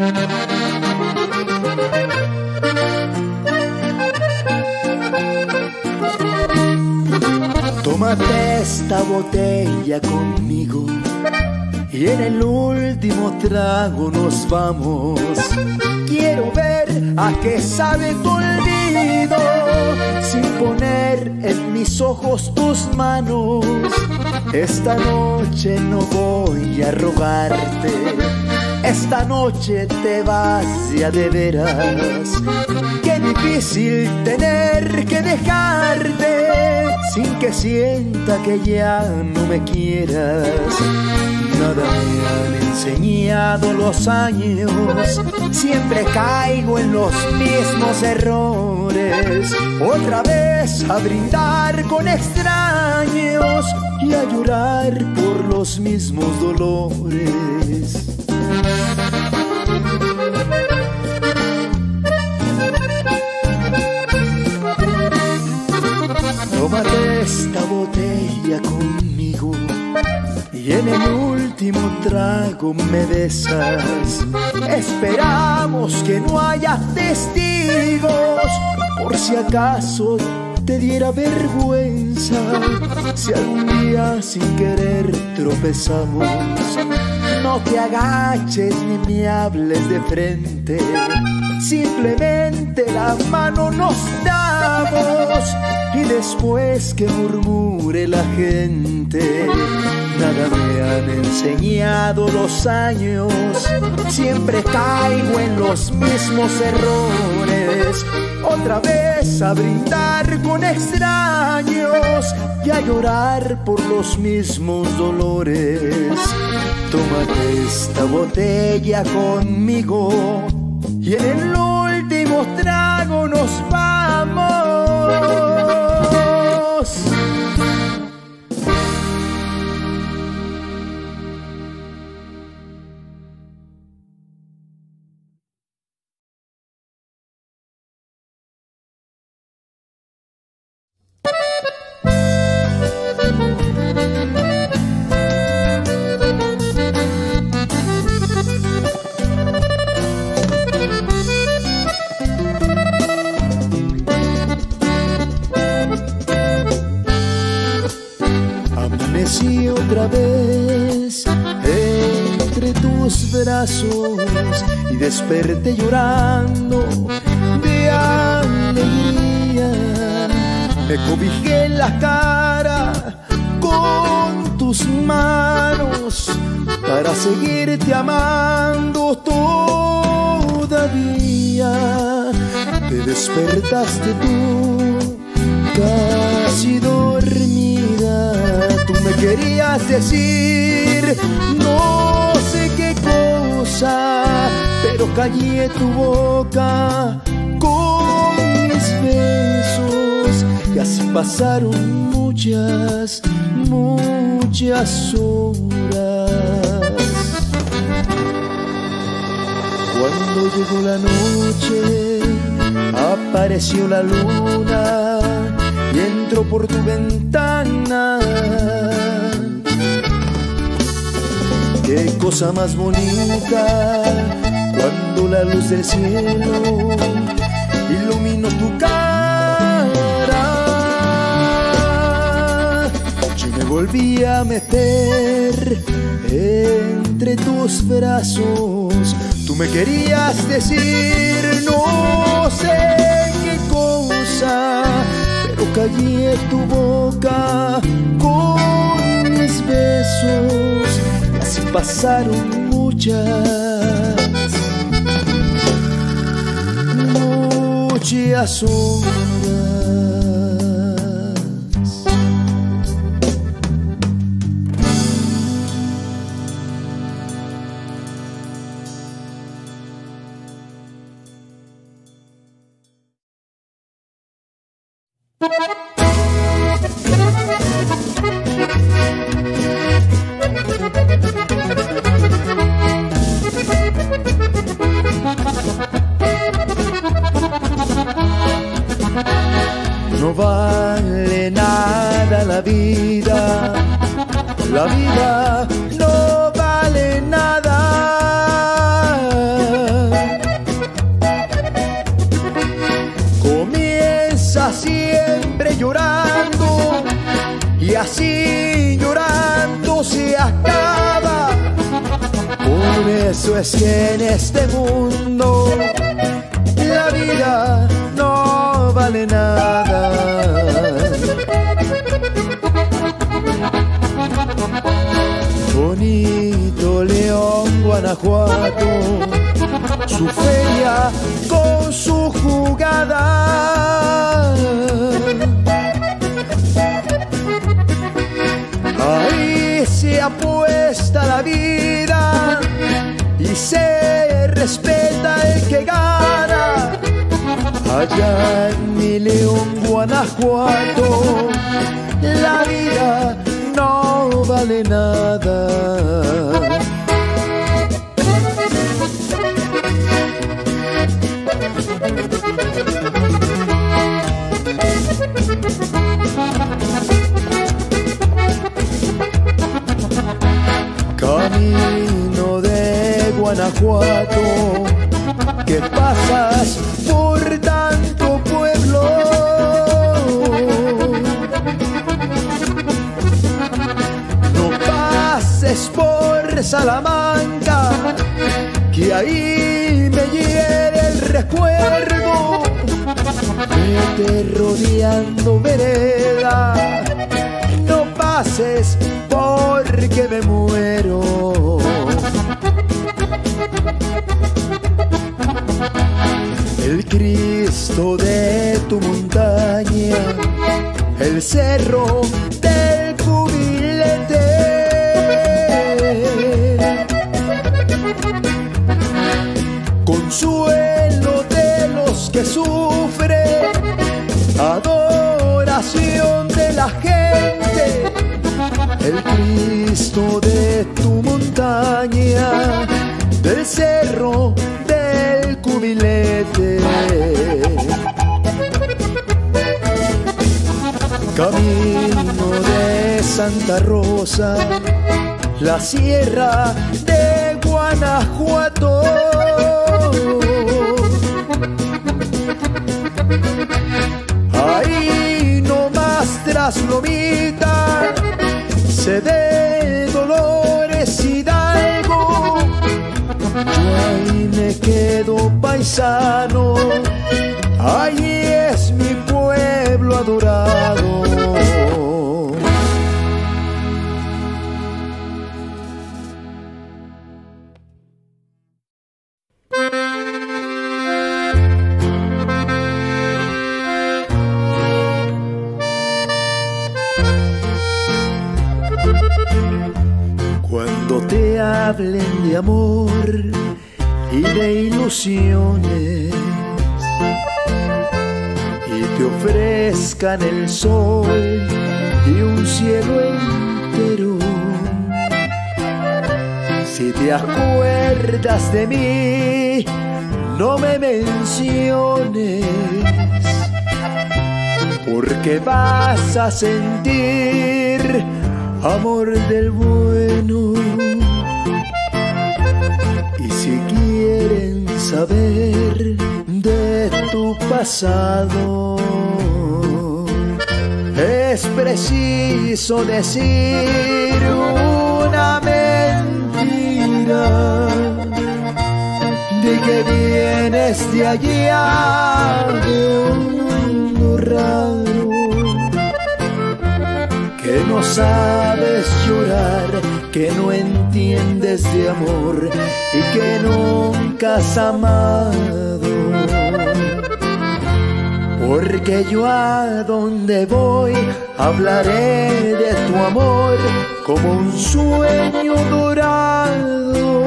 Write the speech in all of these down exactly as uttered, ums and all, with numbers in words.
Tómate esta botella conmigo y en el último trago nos vamos. Quiero ver a qué sabe tu olvido sin poner en mis ojos tus manos. Esta noche no voy a rogarte, esta noche te vas ya de veras. Qué difícil tener que dejarte sin que sienta que ya no me quieras. Nada me han enseñado los años, siempre caigo en los mismos errores. Otra vez a brindar con extraños y a llorar por los mismos dolores. Tómate esta botella conmigo y en el último trago me besas. Esperamos que no haya testigos por si acaso te diera vergüenza. Si algún día sin querer tropezamos, no te agaches ni me hables de frente. Simplemente la mano nos damos y después que murmure la gente. Nada me han enseñado los años, siempre caigo en los mismos errores. Otra vez a brindar con extraños y a llorar por los mismos dolores. Tómate esta botella conmigo y en el último trago nos vamos. Amanecí otra vez entre tus brazos y desperté llorando de alegría. Me cobijé en la cara con tus manos para seguirte amando todavía. Te despertaste tú casi dormida. Tú me querías decir no sé qué cosa, pero callé tu boca con mis besos. Y así pasaron muchas, muchas horas. Cuando llegó la noche, apareció la luna y entró por tu ventana. Qué cosa más bonita cuando la luz del cielo iluminó tu cara. Yo me volví a meter entre tus brazos. Tú me querías decir no sé qué cosa, pero callé tu boca con mis besos. Y así pasaron muchas, muchas horas. No vale nada la vida, la vida no vale nada. Por eso es que en este mundo la vida no vale nada. Bonito León, Guanajuato, su feria con su jugada. Ahí se apuesta la vida y se respeta el que gana. Allá en mi León, Guanajuato, la vida no vale nada. Camino de Guanajuato, que pasas por tanto pueblo. No pases por Salamanca, que ahí me hiere el recuerdo. Vete rodeando vereda, no pases porque me muero. El Cristo de tu montaña, el cerro del Cubilete, consuelo de los que sufren, adoración de la gente. El Cristo de tu montaña, del cerro del Cubilete. Camino de Santa Rosa, la sierra de Guanajuato. Ahí nomás tras Lomita, se de Dolores Hidalgo. Yo ahí me quedo paisano, ahí es mi pueblo adorado. Cuando te hablen de amor y de ilusiones y te ofrezcan el sol y un cielo entero, si te acuerdas de mí, no me menciones, porque vas a sentir amor del bueno. Y si quieren saber de tu pasado, es preciso decir una mentira, de que vienes de allá, de un mundo raro, que no sabes llorar, que no entiendes de amor y que nunca has amado. Porque yo a donde voy hablaré de tu amor como un sueño dorado,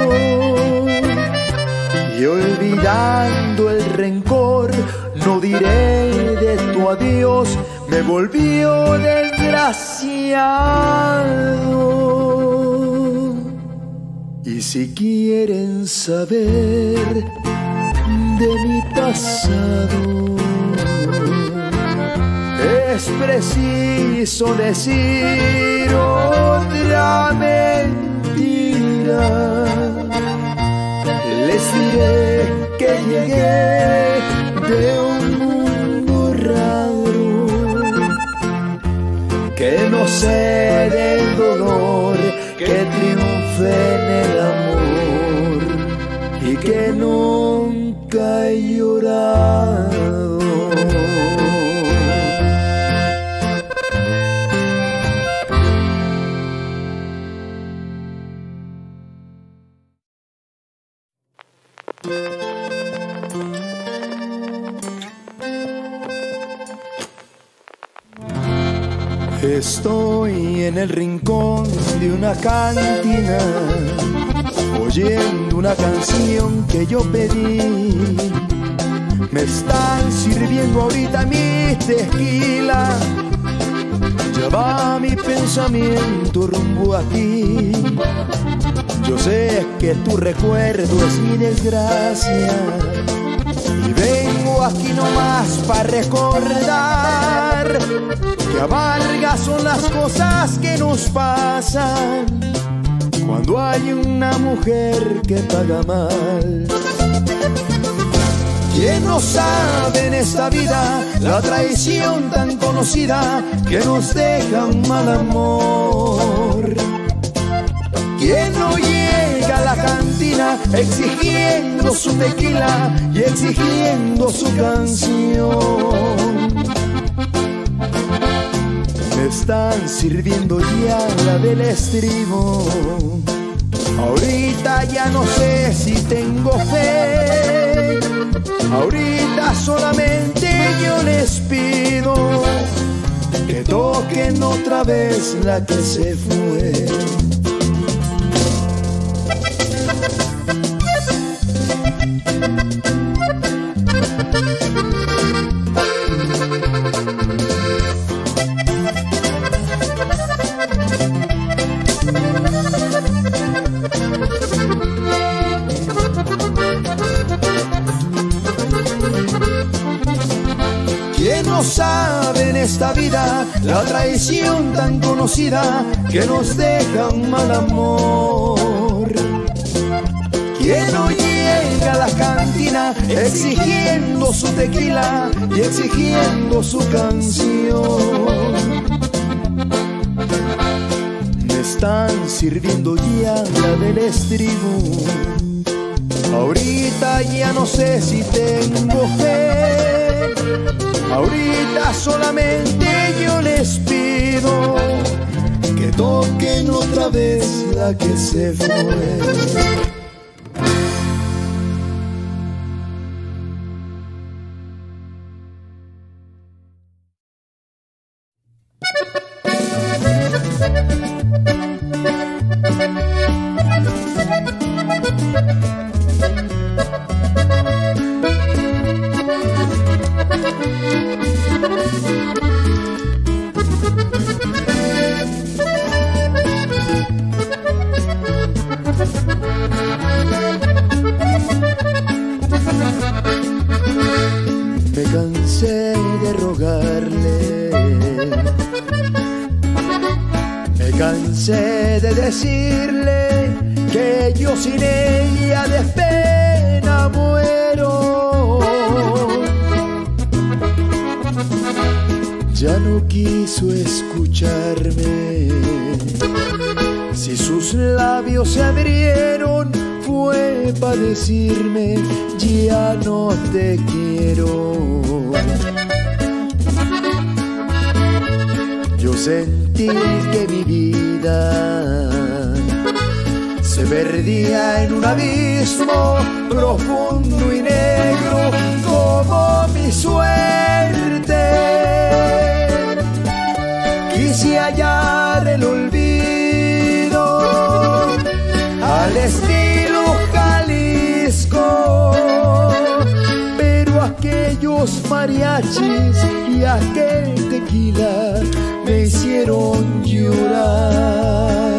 y olvidando el rencor no diré de tu adiós, me volvió desgraciado. Y si quieren saber de mi pasado, es preciso decir otra mentira. Les diré que llegué de un mundo raro, que no sé del dolor, que triunfe en el amor. que nunca he llorado. Estoy en el rincón de una cantina, oyendo una canción que yo pedí. Me están sirviendo ahorita mi tequila, ya va mi pensamiento rumbo a ti. Yo sé que tu recuerdo es mi desgracia, y vengo aquí nomás para recordar que amargas son las cosas que nos pasan cuando hay una mujer que paga mal. ¿Quién no sabe en esta vida la traición tan conocida que nos deja un mal amor? ¿Quién no llega a la cantina exigiendo su tequila y exigiendo su canción? Me están sirviendo ya la del estribo, ahorita ya no sé si tengo fe. Ahorita solamente yo les pido que toquen otra vez la que se fue. ¿Quién no sabe en esta vida la traición tan conocida que nos deja un mal amor? ¿Quién no llega a la cantina exigiendo su tequila y exigiendo su canción? Me están sirviendo ya la del estribo, ahorita ya no sé si tengo fe. Ahorita solamente yo les pido que toquen otra vez la que se fue. Me cansé de rogarle, me cansé de decirle que yo sin ella de pena muero. Ya no quiso escucharme, si sus labios se abrieron fue para decirme ya no te quiero. Yo sentí que mi vida se perdía en un abismo profundo y negro como mi suerte. Quise hallar el olvido al estilo Jalisco, pero aquellos mariachis y aquel tequila me hicieron llorar.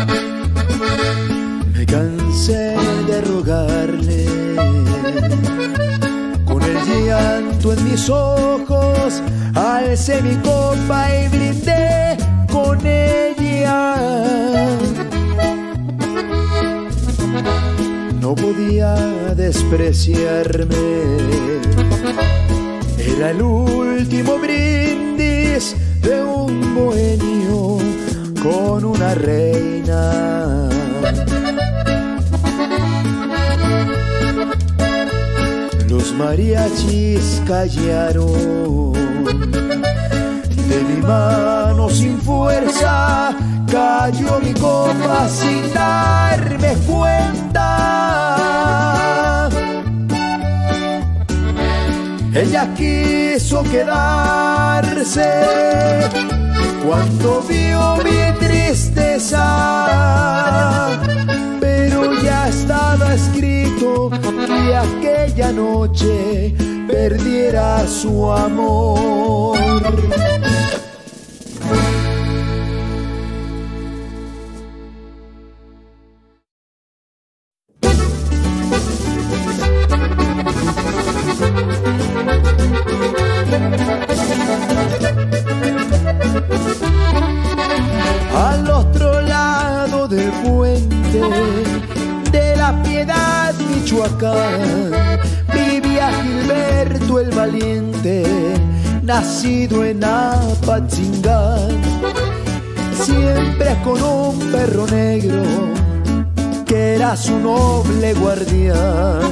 Me cansé de rogarle, llanto en mis ojos, alcé mi copa y brindé con ella. No podía despreciarme, era el último brindis de un bohemio con una reina. Los mariachis callaron, de mi mano sin fuerza cayó mi copa sin darme cuenta. Ella quiso quedarse cuando vio mi tristeza, pero ya estaba escrito que aquella noche perdiera su amor. Al otro lado del puente de la Piedad, Michoacán, vivía Gilberto el Valiente, nacido en Apatzingán, siempre con un perro negro que era su noble guardián.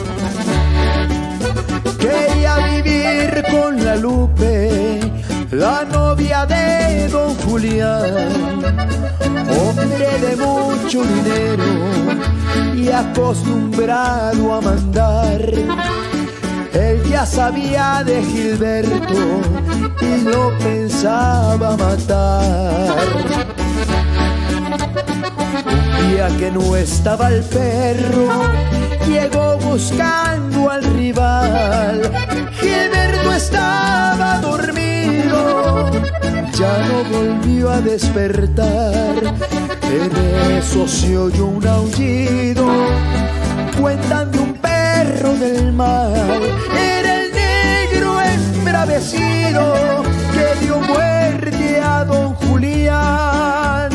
Quería vivir con la Lupe, la novia de don Julián, hombre de mucho dinero y acostumbrado a mandar. Él ya sabía de Gilberto y lo pensaba matar. Un día que no estaba el perro, llegó buscando al rival. Gilberto estaba dormido, ya no volvió a despertar. En eso se oyó un aullido, cuentan de un perro del mal. Era el negro embravecido que dio muerte a don Julián.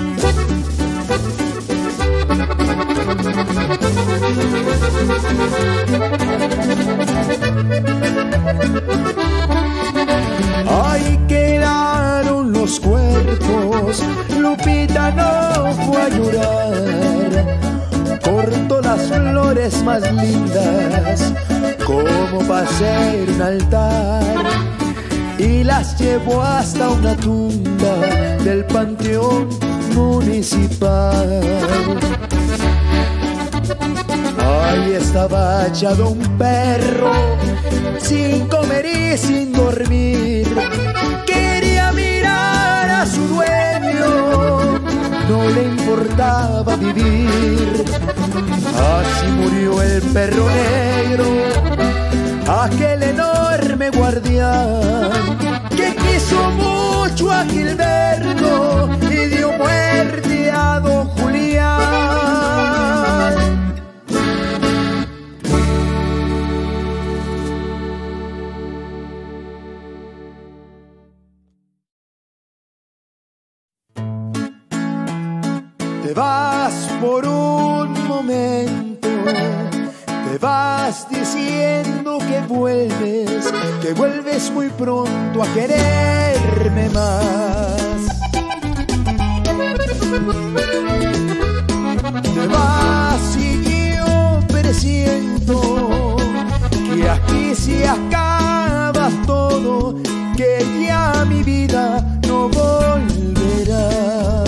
Ahí quedaron los cuerpos, Lupita no fue a llorar, cortó las flores más lindas como para hacer un altar y las llevó hasta una tumba del panteón municipal. Ahí estaba echado un perro, sin comer y sin dormir. Quería mirar a su dueño, no le importaba vivir. Así murió el perro negro, aquel enorme guardián que quiso mucho a Gilberto y dio muerte a don Julián. Te vas por un momento, te vas diciendo que vuelves, que vuelves muy pronto a quererme más. Te vas y yo presiento que aquí se acaba todo, que ya mi vida no volverás.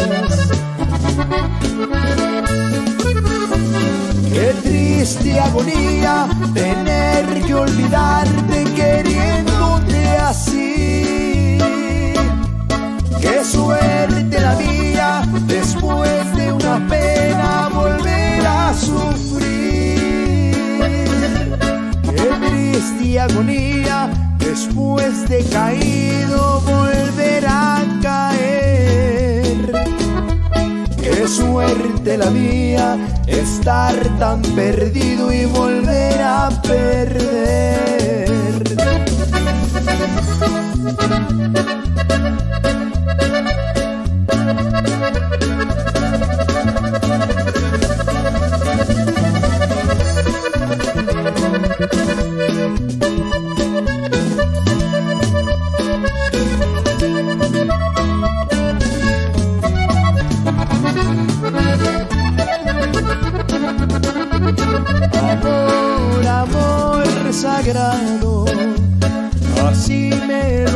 Qué triste agonía tener que olvidarte queriéndote así. Qué suerte la mía después de una pena volver a sufrir. Qué triste agonía después de caído volver a caer. Qué suerte la mía estar tan perdido y volver a perder.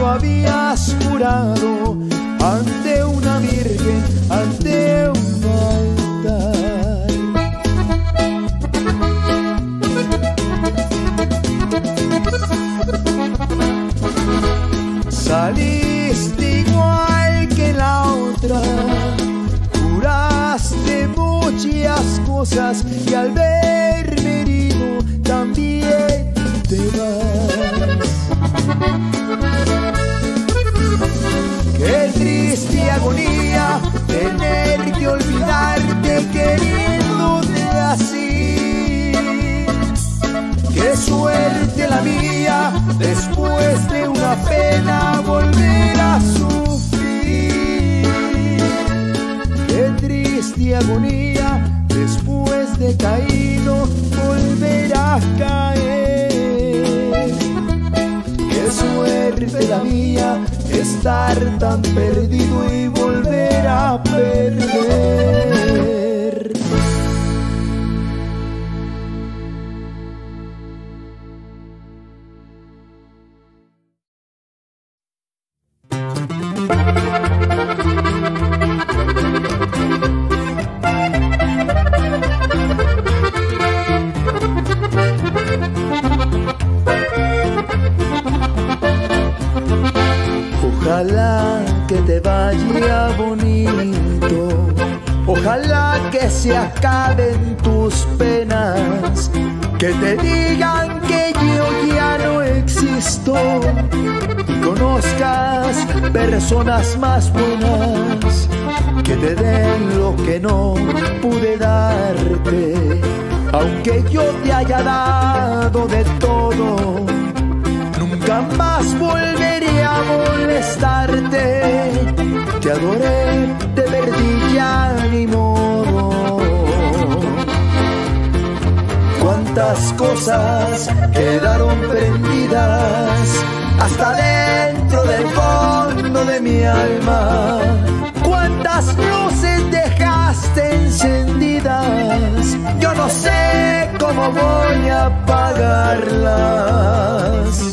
habías jurado ante una virgen, ante un altar. Saliste igual que la otra, juraste muchas cosas y al verme herido también te vas. Qué triste agonía tener que olvidarte queriéndote así. Qué suerte la mía después de una pena volver a sufrir. Qué triste agonía después de caído volver a caer. Qué suerte la mía estar tan perdido y volver a perder. Ojalá que te vaya bonito, ojalá que se acaben tus penas, que te digan que yo ya no existo y conozcas personas más buenas que te den lo que no pude darte. Aunque yo te haya dado de todo, nunca más volveré a molestarte. Te adoré, te perdí, ya ni modo. Cuántas cosas quedaron prendidas hasta dentro del fondo de mi alma. Cuántas luces dejaste encendidas, yo no sé cómo voy a apagarlas.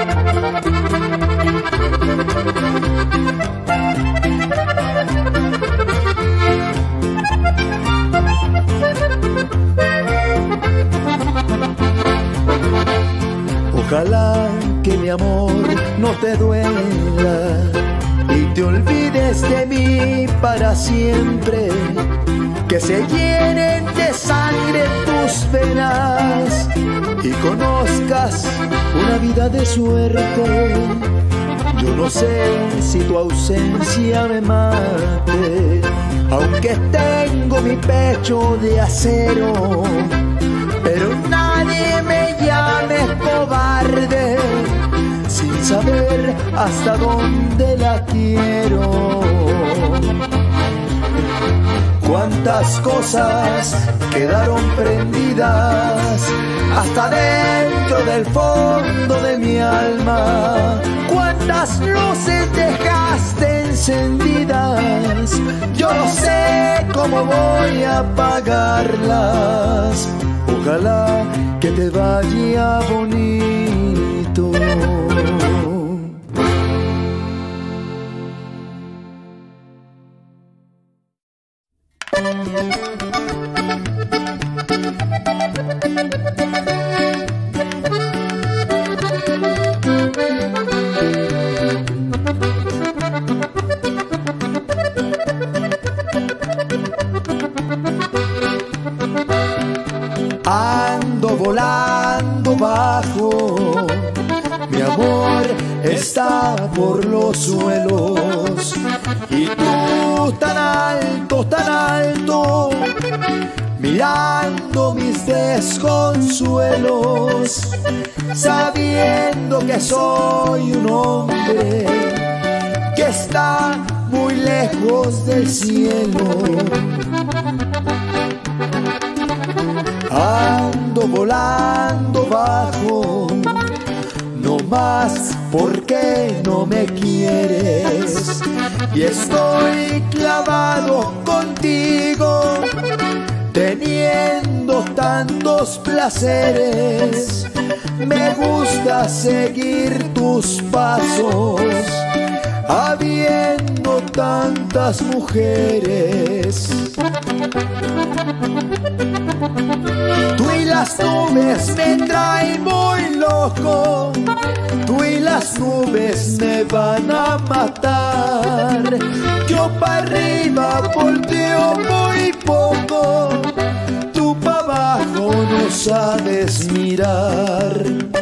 Ojalá que mi amor no te duela y te olvides de mí para siempre, que se llenen de sangre tus venas y conozcas una vida de suerte. Yo no sé si tu ausencia me mate, aunque tengo mi pecho de acero, pero nadie me llame cobarde sin saber hasta dónde la quiero. Cuántas cosas quedaron prendidas hasta dentro del fondo de mi alma. Cuántas luces dejaste encendidas, yo no sé cómo voy a apagarlas. Ojalá que te vaya bonito. Ando volando bajo, mi amor está por los suelos y tú tan alto, tan alto, mirando mis desconsuelos, sabiendo que soy un hombre que está muy lejos del cielo. Ando volando bajo, no más porque no me quieres, y estoy clavado contigo, teniendo tantos placeres. Me gusta seguir tus pasos habiendo tantas mujeres. Tú y las nubes me traen muy loco, tú y las nubes me van a matar. Yo para arriba volteo muy poco, tú para abajo no sabes mirar.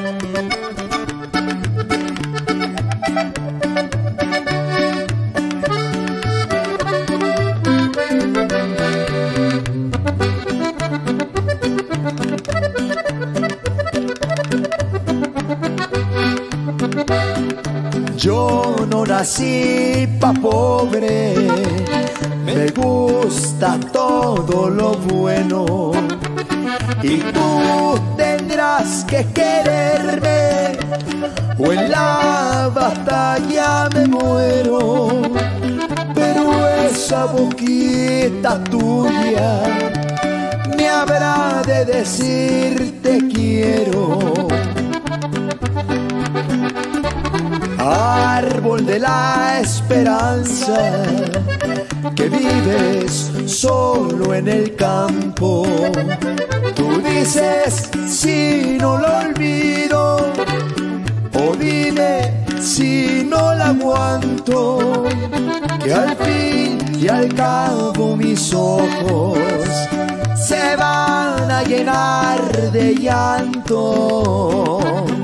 Yo no nací pa' pobre, me gusta todo lo bueno, y tú tendrás que quererme o en la batalla me muero. Pero esa boquita tuya me habrá de decir te quiero. Árbol de la esperanza, que vives solo en el campo. Tú dices si no lo olvido, o dime si no la aguanto, que al fin y al cabo mis ojos se van a llenar de llanto.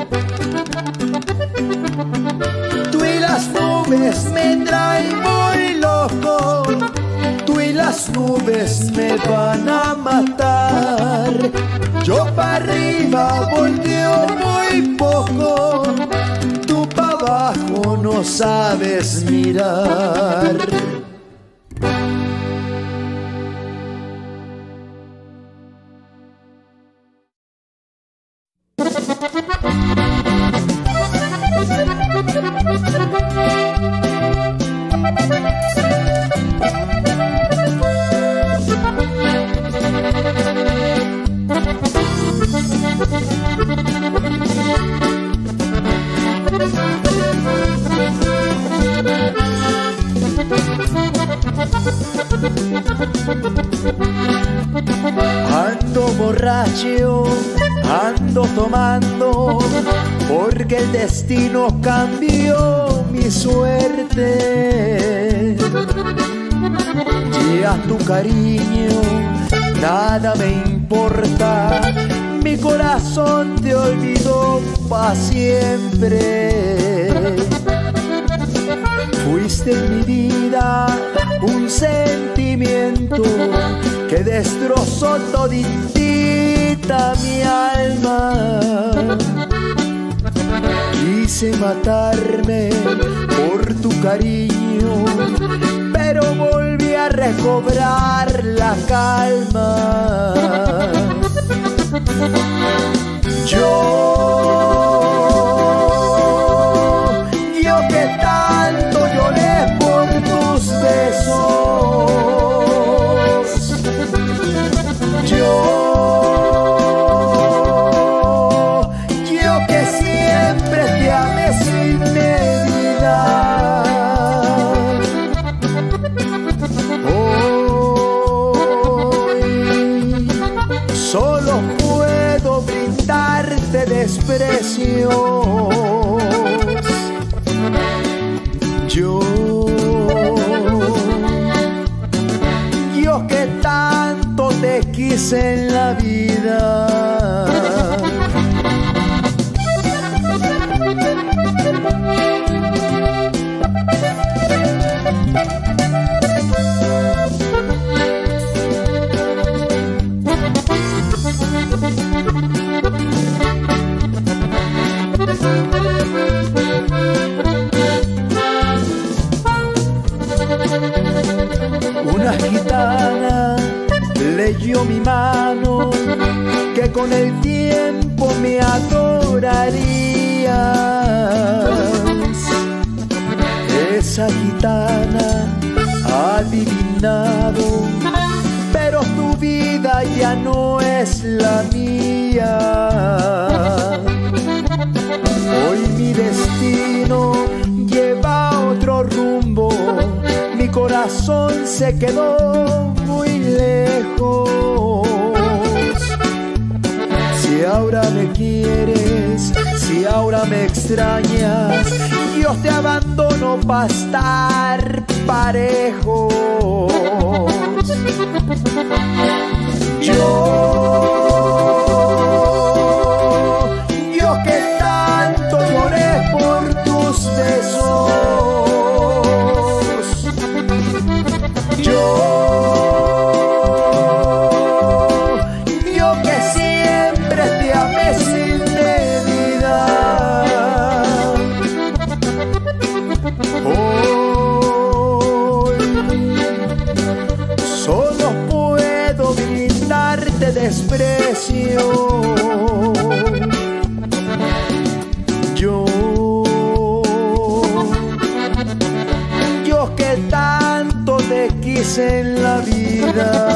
Las nubes me traen muy loco, tú y las nubes me van a matar. Yo para arriba volteo muy poco, tú para abajo no sabes mirar. Ando borracho, ando tomando, porque el destino cambió mi suerte. Y a tu cariño nada me importa, mi corazón te olvidó pa' siempre. Fuiste en mi vida un sentimiento que destrozó toditita mi alma. Quise matarme por tu cariño, pero volví a recobrar la calma. Yo, yo que tanto lloré por tus besos, yo, yo que siempre te amé sin medida. Hoy solo puedo brindarte desprecios. Yo, yo que tanto te quise en la vida. Una gitana leyó mi mano, que con el tiempo me adorarías. Esa gitana ha adivinado, pero tu vida ya no es la mía. Hoy mi destino lleva otro rumbo, corazón se quedó muy lejos. Si ahora me quieres, si ahora me extrañas, yo te abandono para estar parejos. Yo, yo que tanto lloré por tus besos, yo, yo que siempre te amé sin medida, hoy solo puedo brindarte desprecio. Yo, yo que tanto te quise en la vida.